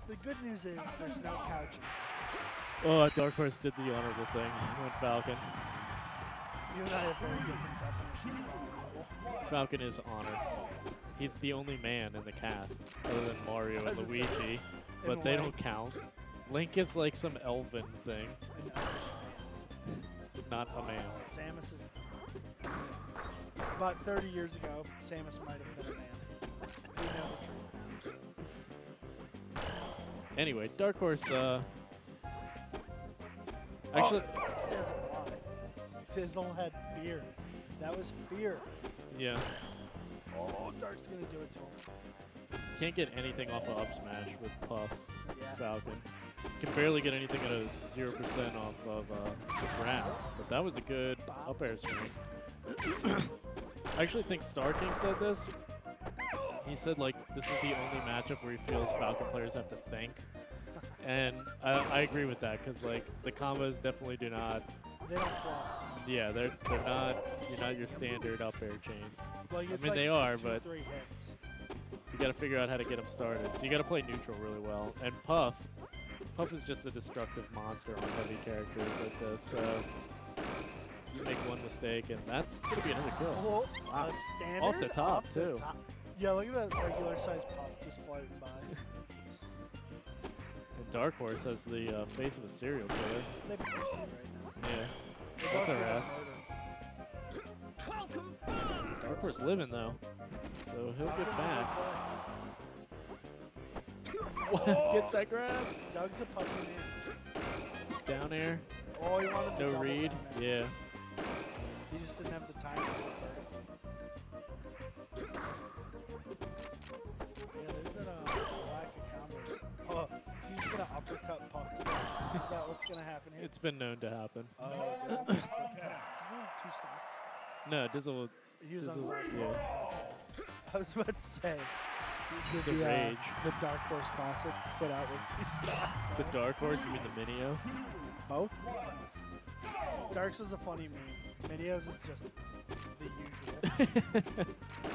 The good news is there's no couching. Oh, Dark Horse did the honorable thing. Went Falcon. You and I have very different definitions of honorable. Falcon is honor. He's the only man in the cast, other than Mario and Because it's Luigi, a- but and they Link. don't count. Link is like some elven thing, And Irish. not a man. Samus is. About 30 years ago, Samus might have been a man. We know the truth. Anyway, Dark Horse, actually, Dizzle, why? Dizzle had fear. That was fear. yeah, Oh, Dark's gonna do it to him. can't get anything off of up smash with Puff Yeah. Falcon. Can barely get anything at a 0% off of Grab, but that was a good up air swing. I actually think Star King said this. He said, like, this is the only matchup where he feels Falcon players have to think. And I agree with that, because, like, the combos definitely do not, They don't fly. yeah, they're not, you're not your standard up air chains. Like, it's mean, like they are, 2 but- 3 hits. You got to figure out how to get them started. So you got to play neutral really well. And Puff is just a destructive monster on heavy characters like this. So you make one mistake, and that's going to be another kill. Oh, Wow. a standard Off the top, off the too. top. Yeah, look at that regular size Puff just floating by. And Dark Horse has the face of a serial killer. They both do right now. Yeah, They that's both a do rest. murder. Dark Horse living, though. So he'll get Falcon's back. a good play. Gets that grab. Doug's a punching man. Down air. Oh, he wanted the No double read. down there. Yeah. He just didn't have the time to do it vertically. Yeah, there's that lack of combos. Oh, so he's just gonna uppercut Puff to death. Is that what's gonna happen here? It's been known to happen. Oh, Dizzle just doesn't have 2 stocks. No, Dizzle. He was on his Dizzle last yeah. one. I was about to say. Did The rage. The Dark Horse Classic put out with 2 stocks. The Dark Horse, you mean the Minio? Both? Darks is a funny meme. Minios is just the usual.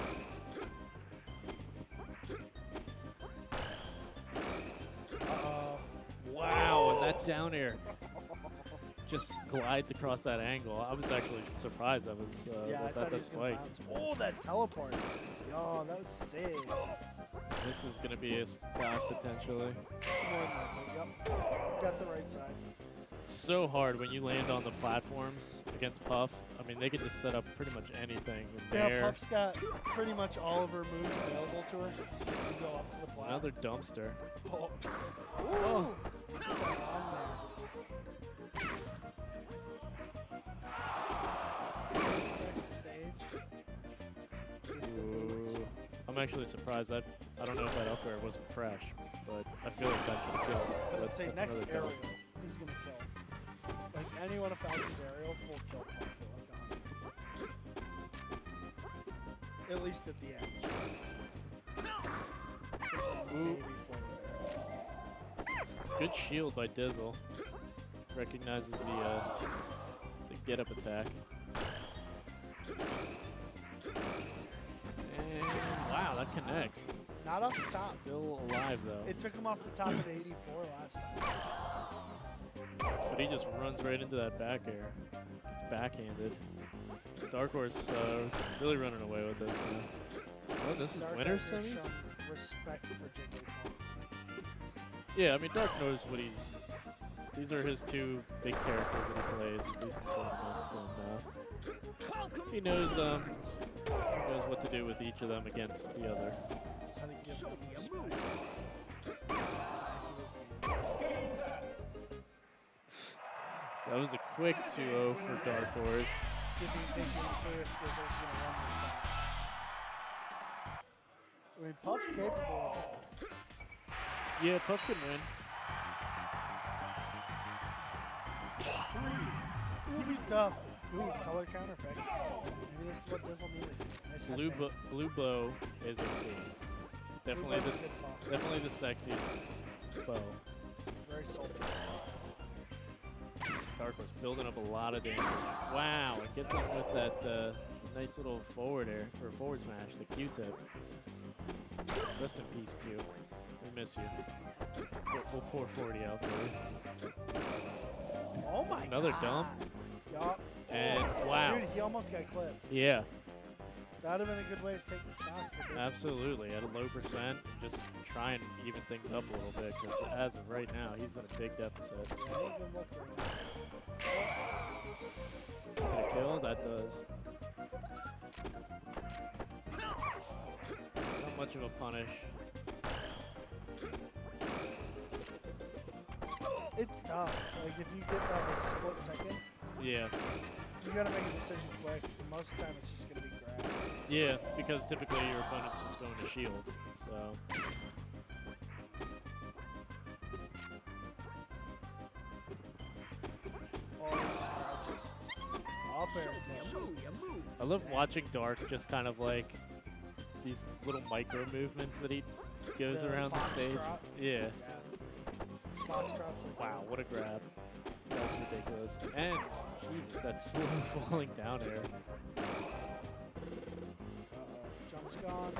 Uh-oh. Wow, and that down air just glides across that angle. I was actually surprised that was Yeah, I that thought he that was gonna spiked. bounce. Oh, that teleport. Yo, that was sick. This is gonna be a stock potentially. More than likely. Yep. Got the right side. So hard when you land on the platforms against Puff. I mean, they can just set up pretty much anything with Yeah, there. Puff's got pretty much all of her moves available to her. If you go up to the platform. Another dumpster. Oh. Oh. Ooh. Look at that on there. Disrespect stage. Gets the boots. Ooh. I'm actually surprised. I don't know if that up air wasn't fresh, but I feel like that should have killed. I But would say that's next another aerial kill. is gonna kill. Like any one of Falcon's aerials will kill Puff at like 100. At least at the edge. Except for Ooh. maybe forward air. Good shield by Dizzle. Recognizes the get up attack. And wow, that connects. Not off the top. Still alive though. It took him off the top at 84 last time. But he just runs right into that back air. It's backhanded. Dark Horse really running away with this now. Oh, this is Dark winner's has semis? shown respect for Jigglypuff. Yeah, I mean, Dark knows what he's... These are his 2 big characters that he plays, at least in tournament. And he knows what to do with each of them against the other. Just how to give them respect. So that was a quick 2-0 for Dark Horse. See if he can take game clear if Dizzle's going to run this back. I mean, Puff's capable of it. Yeah, Puff can win. It'll be tough. Ooh, color counter pick. Maybe this is what Dizzle needed. Nice headband. Blue Bow is OP. Definitely Blue the, Bow's a good Puff. definitely the sexiest bow. Very salty. Dark Horse building up a lot of damage. Wow, it gets us with that nice little forward air, or forward smash, the Q-tip. Rest in peace, Q. We miss you. We'll pour 40 out for you. Oh my Another god. dump. Yup. And wow. Dude, he almost got clipped. Yeah, That would have been a good way to take the stock. For this. absolutely. At a low percent, just try and even things up a little bit because as of right now, he's in a big deficit. Yeah, he's been looking right Get a kill? That does. Not much of a punish. It's tough. Like, if you get that like, split second, Yeah. you gotta make a decision quick. Most of the time, it's just gonna be grab. Yeah, because typically your opponent's just going to shield, so. All these scratches. Up air kills. I love watching Dark just kind of like these little micro movements that he goes The around the stage. foxtrot. Yeah. Yeah. Foxtrot's like, Wow, what a grab. That's ridiculous. And, Jesus, that slow falling down air. Jump's gone.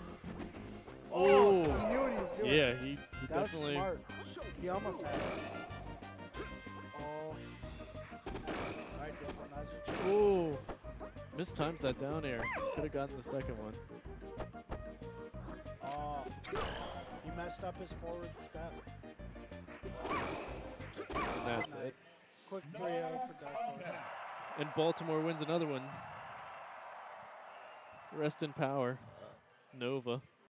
Oh! He knew what he was doing. Yeah, he That was definitely. smart. He almost had it. Oh. Alright, Difflin, now's your chance. Oh! Mistimes that down air. Could have gotten the second one. Oh. He messed up his forward step. And that's Nice. it. Quick 3-0 for Dark Horse. And Baltimore wins another one. Rest in power. Nova.